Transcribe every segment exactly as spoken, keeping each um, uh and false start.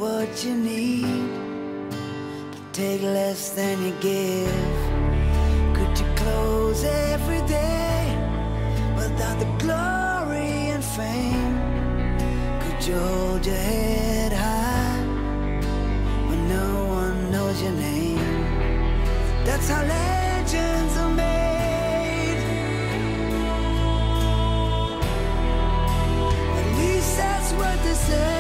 what you need, take less than you give. Could you close every day without the glory and fame? Could you hold your head high when no one knows your name? That's how legends are made. At least that's what they say.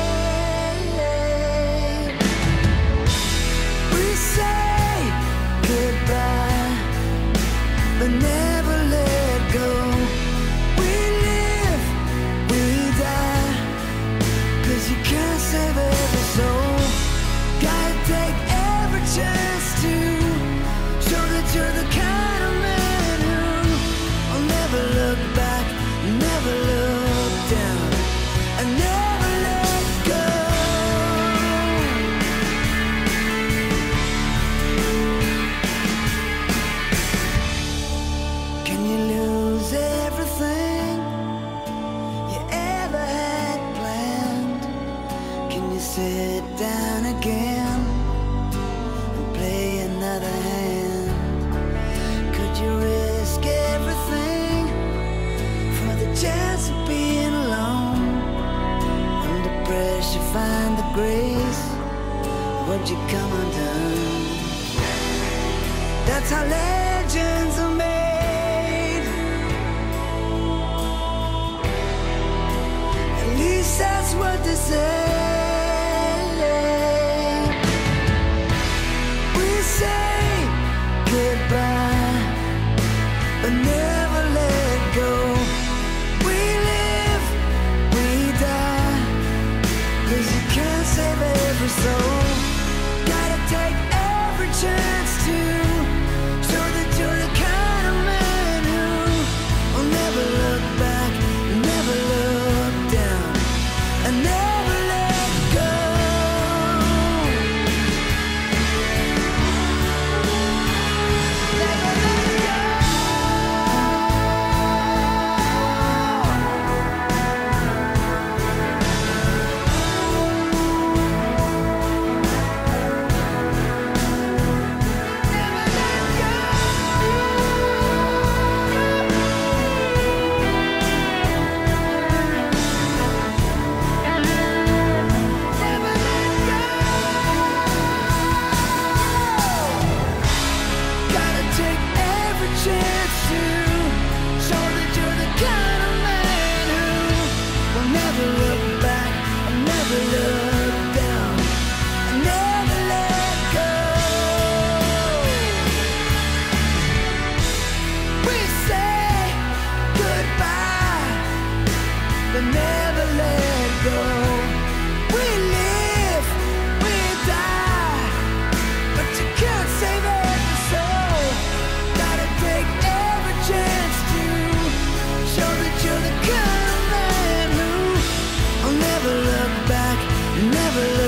We say goodbye, but never let go. We live, we die, 'cause you can't save every soul. Gotta take every chance to show that you're the kind of man who will never look back, never look down, and never let go. Can you lose everything you ever had planned? Can you sit down again and play another hand? Could you risk everything for the chance of being alone? Under pressure, find the grace. Would you come undone? That's how legends are made. At least that's what they say. We say goodbye, but never let go. We live, we die, 'cause you can't save every soul. Gotta take every chance to show that you're the kind of man who will never look back, never look down, and never let go. Never let go. Never let go. Never let go. Gotta take every chance to show that you're the kind of man who will never look back, and never look down, and never let go. We say goodbye, but never let go. We live, we die, but you can't save every soul. Gotta take every chance to show that you're the kind of man who will never look back, never look